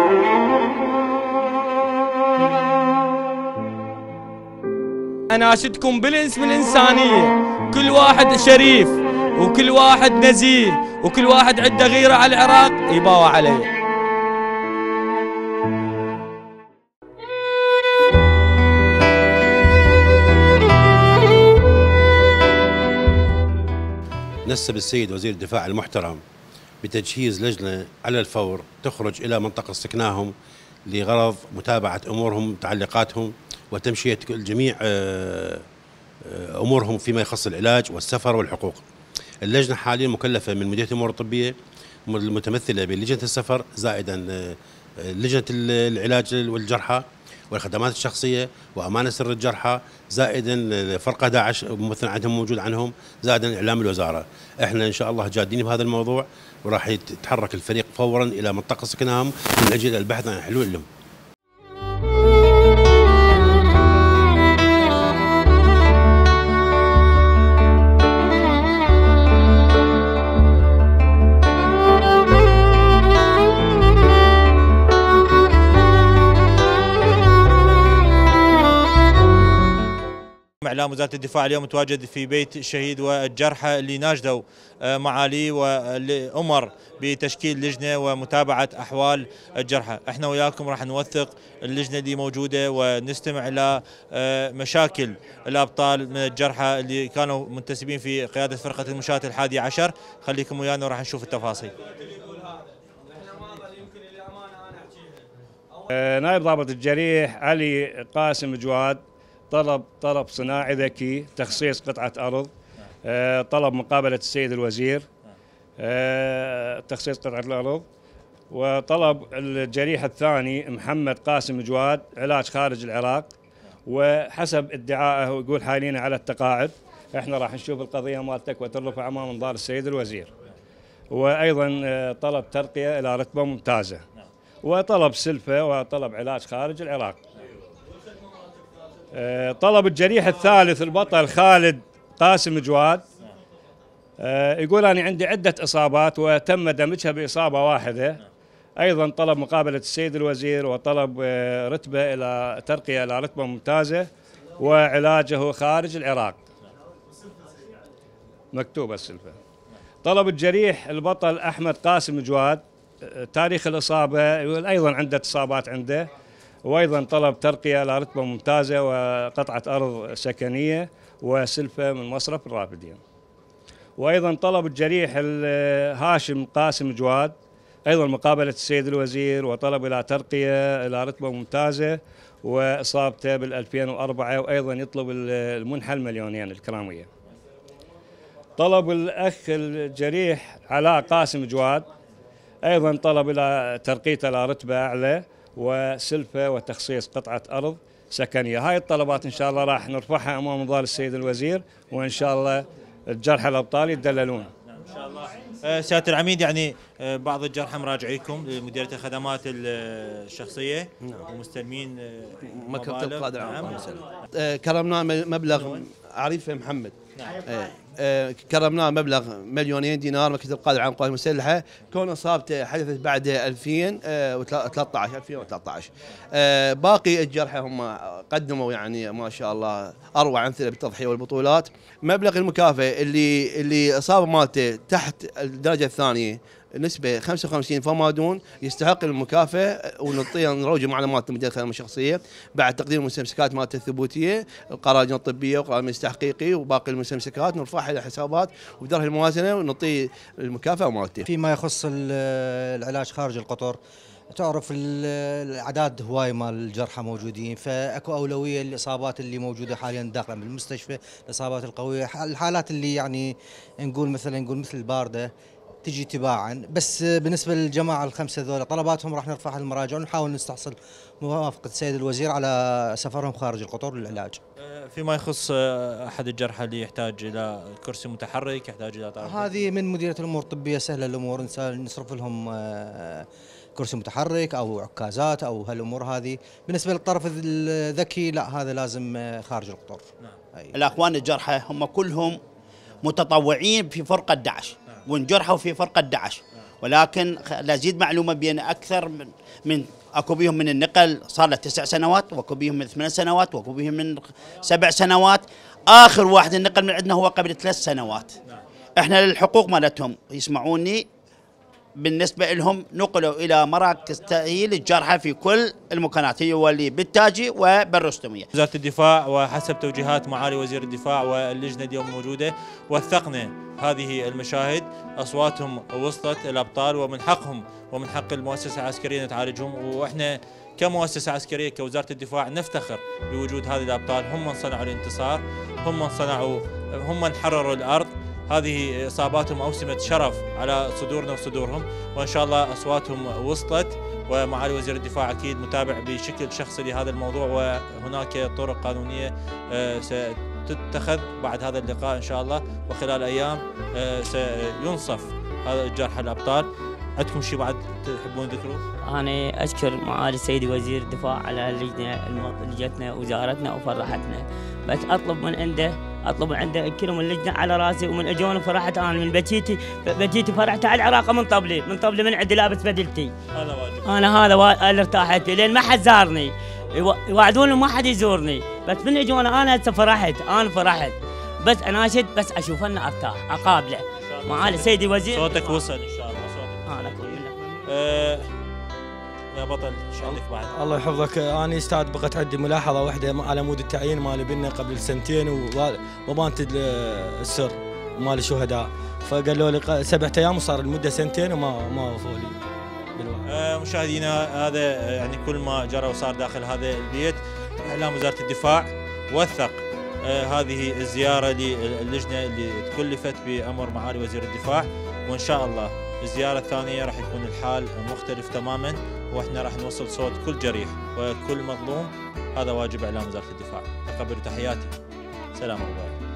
أناشدكم بالاسم الإنسانية، كل واحد شريف وكل واحد نزيه وكل واحد عنده غيرة على العراق يباوع عليه. نسب السيد وزير الدفاع المحترم بتجهيز لجنة على الفور تخرج إلى منطقة سكناهم لغرض متابعة أمورهم وتعليقاتهم وتمشية جميع أمورهم فيما يخص العلاج والسفر والحقوق. اللجنة حاليا مكلفة من مديرية الأمور الطبية المتمثلة بلجنة السفر زائدا لجنة العلاج والجرحى والخدمات الشخصية وأمانة سر الجرحى زائدا فرقة داعش ممثل عندهم موجود عنهم زائدا إعلام الوزارة. احنا إن شاء الله جادين بهذا الموضوع وراح يتحرك الفريق فورا إلى منطقة سكنهم من أجل البحث عن حلول لهم. إعلام وزارة الدفاع اليوم متواجد في بيت الشهيد والجرحى اللي ناشدوا معالي واللي أمر بتشكيل لجنة ومتابعة أحوال الجرحى. احنا وياكم راح نوثق اللجنة اللي موجودة ونستمع إلى مشاكل الأبطال من الجرحى اللي كانوا منتسبين في قيادة فرقة المشاة 11. خليكم ويانا وراح نشوف التفاصيل. نائب ضابط الجريح علي قاسم جواد طلب صناعي ذكي تخصيص قطعة أرض، طلب مقابلة السيد الوزير تخصيص قطعة الأرض، وطلب الجريح الثاني محمد قاسم جواد علاج خارج العراق، وحسب ادعائه يقول حاليا على التقاعد. احنا راح نشوف القضية مالتك وترفع أمام انظار السيد الوزير. وأيضا طلب ترقية إلى رتبة ممتازة، وطلب سلفة وطلب علاج خارج العراق. طلب الجريح الثالث البطل خالد قاسم جواد يقول أنا عندي عدة إصابات وتم دمجها بإصابة واحدة. أيضا طلب مقابلة السيد الوزير وطلب رتبة إلى ترقية إلى رتبة ممتازة وعلاجه خارج العراق. مكتوبة السلفة. طلب الجريح البطل أحمد قاسم جواد تاريخ الإصابة يقول أيضا عدة إصابات عنده، وأيضا طلب ترقية إلى رتبة ممتازة وقطعة أرض سكنية وسلفة من مصرف الرافدين. وأيضا طلب الجريح هاشم قاسم جواد أيضا مقابلة السيد الوزير وطلب إلى ترقية إلى رتبة ممتازة وإصابته بال2004، وأيضا يطلب المنحة المليونين الكرامية. طلب الأخ الجريح علاء قاسم جواد أيضا طلب إلى ترقيته إلى رتبة أعلى وسلفة وتخصيص قطعة أرض سكنية. هاي الطلبات إن شاء الله راح نرفعها أمام انظار السيد الوزير، وإن شاء الله الجرحى الأبطال يتدللون. إن شاء الله. سيادة العميد، يعني بعض الجرحى مراجعيكم لمديرية الخدمات الشخصية ومستلمين مكتب القائد العام. كرمنا مبلغ عريفه محمد. كرمناه مبلغ 2,000,000 دينار مكتب القائد العام للقوات المسلحه، كون اصابته حدثت بعد 2013. باقي الجرحى هم قدموا يعني ما شاء الله اروع امثله بالتضحيه والبطولات. مبلغ المكافاه اللي اصابه مالته تحت الدرجه الثانيه نسبة 55 فما دون يستحق المكافأة، ونعطيه نروج معلومات مدير الخدمات الشخصية بعد تقديم المستمسكات مالته الثبوتية، القرار الطبية وقرار المجلس التحقيقي وباقي المستمسكات نرفعها إلى حسابات وبدرها الموازنة ونعطيه المكافأة مالته. فيما يخص العلاج خارج القطر، تعرف الاعداد هواي مال الجرحى موجودين، فاكو اولويه للاصابات اللي موجوده حاليا داخل بالمستشفى، الاصابات القويه، الحالات اللي يعني نقول مثل البارده تجي تباعا. بس بالنسبه للجماعه الخمسه ذولا طلباتهم راح نرفعها للمراجع ونحاول نستحصل موافقه السيد الوزير على سفرهم خارج القطر للعلاج. فيما يخص احد الجرحى اللي يحتاج الى كرسي متحرك، يحتاج الى طرف، هذه من مديريه الامور الطبيه سهله الامور، نصرف لهم كرسي متحرك او عكازات او هالامور هذه. بالنسبه للطرف الذكي لا، هذا لازم خارج القطر. نعم. الاخوان الجرحى هم كلهم متطوعين في فرقه داعش، وانجرحوا في فرقه داعش، ولكن لازيد معلومه بين اكثر من اكو بيهم من النقل صار له 9 سنوات، واكو بيهم من 8 سنوات، واكو بيهم من 7 سنوات. اخر واحد النقل من عندنا هو قبل 3 سنوات. احنا للحقوق مالتهم يسمعوني بالنسبه لهم نقلوا الى مراكز تاهيل الجرحى في كل المكانات، هي واللي بالتاجي وبالرستميه. وزاره الدفاع وحسب توجيهات معالي وزير الدفاع واللجنه اليوم موجوده، وثقنا هذه المشاهد، اصواتهم وصلت الابطال ومن حقهم ومن حق المؤسسه العسكريه تعالجهم، واحنا كمؤسسه عسكريه كوزاره الدفاع نفتخر بوجود هذه الابطال. هم من صنعوا الانتصار، هم من حرروا الارض. هذه اصاباتهم اوسمت شرف على صدورنا وصدورهم، وان شاء الله اصواتهم وصلت، ومعالي وزير الدفاع اكيد متابع بشكل شخصي لهذا الموضوع، وهناك طرق قانونيه ستتخذ بعد هذا اللقاء ان شاء الله، وخلال ايام سينصف هذا الجرحى الابطال. عندكم شيء بعد تحبون تذكروه؟ أنا أشكر معالي سيدي وزير الدفاع على اللجنة اللي جتنا وزارتنا وفرحتنا، بس أطلب من عنده كلهم اللجنة على راسي، ومن أجوني فرحت أنا من بجيتي فرحت على العراق من طبلي من عندي لابس بدلتي. هذا واجب. أنا هذا اللي ارتاحت فيه، لأن ما حد زارني، يوعدوني ما حد يزورني، بس من أجوني أنا هسه فرحت، بس أناشد بس أشوف أنه أرتاح أقابله. معالي سيدي وزير صوتك وصل إن شاء الله. يا بطل ايش عندك بعد؟ الله يحفظك. انا استاذ بقت عندي ملاحظه واحده على مود التعيين مالي بنا قبل 2 سنين، وبانت السر مال الشهداء، فقالوا لي 7 ايام وصار المده 2 وما وفوا لي. مشاهدينا، هذا يعني كل ما جرى وصار داخل هذا البيت. اعلام وزاره الدفاع وثق هذه الزياره للجنه اللي تكلفت بامر معالي وزير الدفاع، وان شاء الله الزيارة الثانية راح يكون الحال مختلف تماما، واحنا راح نوصل صوت كل جريح وكل مظلوم. هذا واجب اعلام وزارة الدفاع. تقبلوا تحياتي. سلام عليكم.